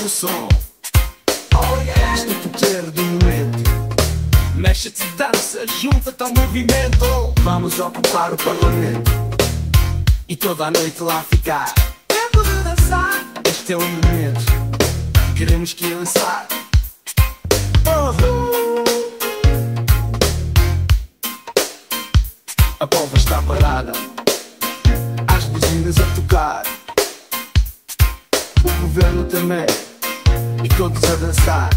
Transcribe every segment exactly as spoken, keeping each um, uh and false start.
som. Oh yeah, este é o poder do momento. Mexe-te, dança, junta-te ao movimento. Vamos ocupar o parlamento e toda a noite lá ficar. Tempo de dançar, este é o momento. Queremos que lançar. Oh. A polva está parada, as buzinas a tocar, o governo também, e todos a dançar.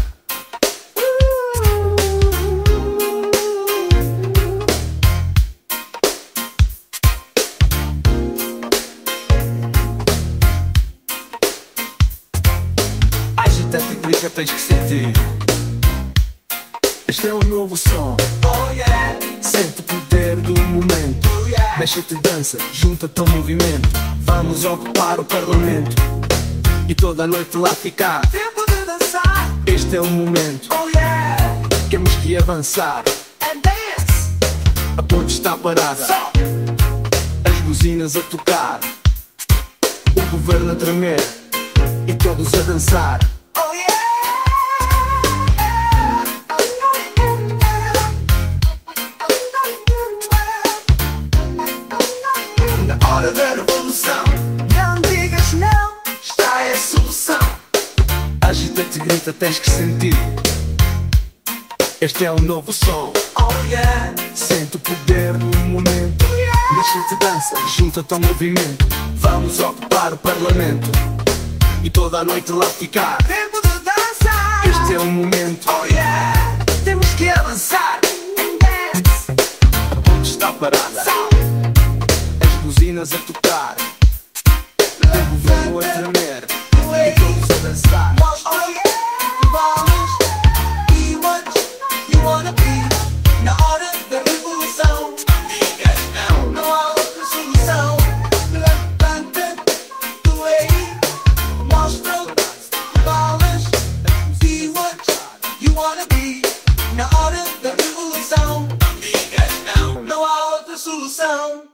Agita-te e clica, tens que sentir. Este é o novo som. Oh yeah. Sente o poder do momento. Oh yeah. Mexe-te, dança, junta-te ao movimento. Vamos ocupar o parlamento e toda a noite lá ficar. Tempo de dançar, este é o momento. Oh yeah. Temos que avançar. And dance. A ponte está parada, so. As buzinas a tocar, o governo a tremer e todos a dançar. Hora da revolução, não digas não, está é a solução. Agita-te, grita, tens que sentir. Este é o novo som. Oh yeah. Sente o poder do momento. Oh yeah. Mexe-te, dança, junta-te ao movimento. Vamos ocupar o parlamento e toda a noite lá ficar. Tempo de dançar, este é o momento. Oh yeah. Temos que avançar. And dance. A ponte está parada, so. Buzinas a tocar, o governo a tremer e todos a dançar. Oh yeah, be what you wanna be. Na hora da revolução, não há outra solução. Levanta-te aí, mostra que balas. Be what you wanna be. Na hora da revolução, não há outra solução.